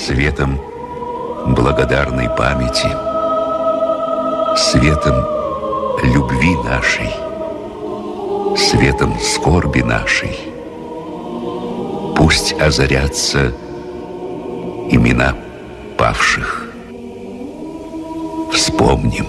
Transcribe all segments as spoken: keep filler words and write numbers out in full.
светом благодарной памяти, светом любви нашей, светом скорби нашей. Пусть озарятся имена павших. Вспомним.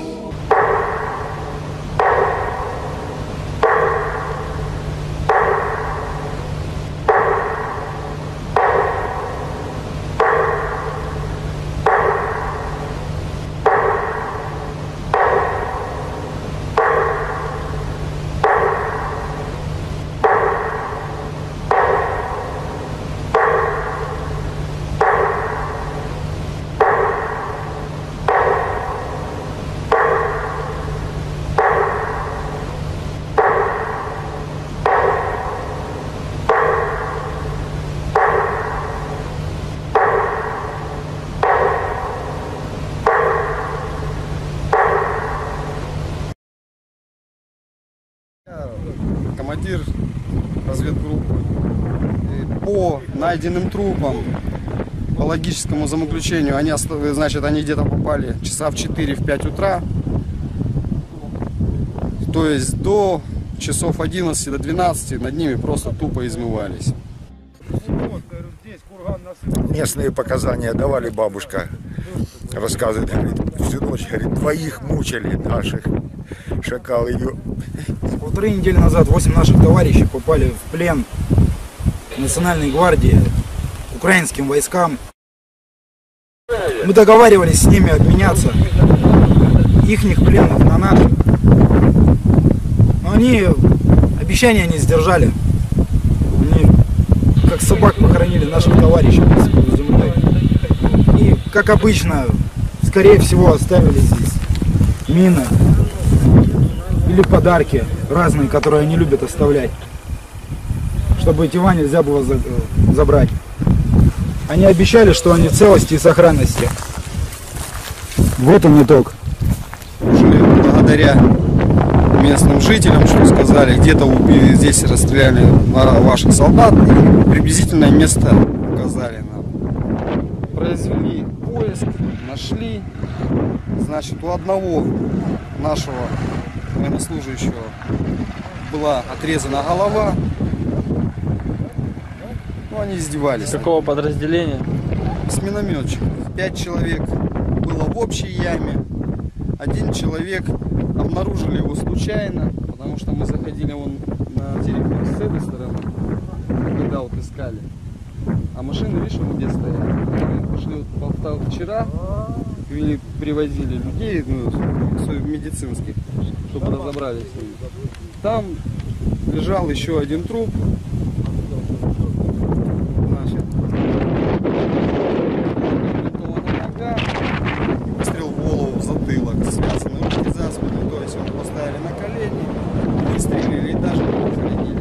Командир разведгруппы. По найденным трупам, по логическому замоключению, они, значит, они где-то попали часа в четыре-пять утра. То есть до часов одиннадцати до двенадцати над ними просто тупо измывались. Местные показания давали, бабушка рассказывает, говорит, всю ночь, говорит, двоих мучили наших, шакалы ее. Полторы недели назад восемь наших товарищей попали в плен Национальной гвардии, украинским войскам. Мы договаривались с ними обменяться ихних пленных на наших. Но они обещания не сдержали. Они как собак похоронили наших товарищей под землей. И, как обычно, скорее всего, оставили здесь мины или подарки разные, которые они любят оставлять, чтобы тела нельзя было забрать. Они обещали, что они в целости и сохранности. Вот он итог. Благодаря местным жителям, что сказали, где-то убили, здесь расстреляли ваших солдат, и приблизительное место указали нам. Произвели поиск, нашли. Значит, у одного нашего военнослужащего была отрезана голова. Ну, они издевались. Какого подразделения? С минометчиков. Пять человек было в общей яме. Один человек, обнаружили его случайно, потому что мы заходили вон на территорию с этой стороны, когда вот искали. А машины, видишь, вот где стоят. Мы пошли вот вчера, или привозили людей, ну, медицинских, чтобы разобрались с ними. Там лежал еще один труп. Значит, нога, выстрел в голову, в затылок, связаны руки за спину, то есть его поставили на колени, выстрелили и даже не похоронили.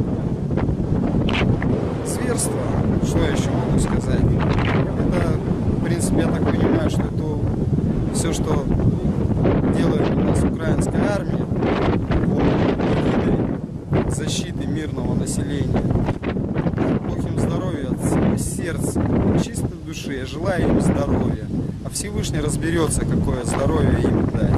Зверство, что я еще могу сказать? Это, в принципе, я так понимаю, что это все, что делает у нас украинская армия для защиты мирного населения. Бог им здоровья от всего сердца, от чистой души. Я желаю им здоровья. А Всевышний разберется, какое здоровье им дать.